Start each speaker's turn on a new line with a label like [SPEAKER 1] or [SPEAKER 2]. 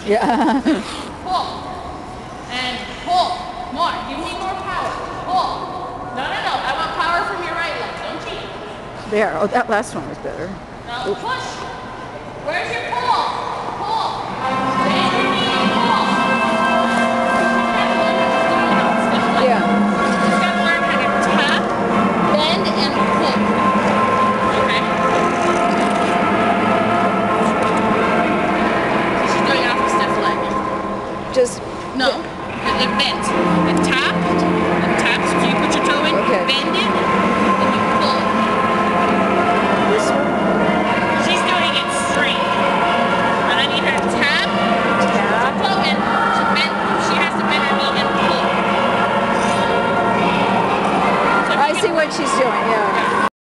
[SPEAKER 1] Yeah.
[SPEAKER 2] Pull. And pull. More. Give me more power. Pull. No, no, no. I want power from your right leg. Don't cheat.
[SPEAKER 1] There. Oh, that last one was better.
[SPEAKER 2] Now push. Where's your pull? Pull. Bend your knee and pull.
[SPEAKER 1] Yeah.
[SPEAKER 2] Just gotta learn how to tap, bend, and pull. Okay? So she's going off a stiff leg.
[SPEAKER 1] Just
[SPEAKER 2] No. It bends. It tapped. It taps. So you put your toe in,
[SPEAKER 1] okay.
[SPEAKER 2] bend it, and you pull it.
[SPEAKER 1] This one.
[SPEAKER 2] She's doing it straight. And I need her to tap.
[SPEAKER 1] Tap.
[SPEAKER 2] Pull and she has to bend her knee and pull. So
[SPEAKER 1] I see what she's doing. Yeah.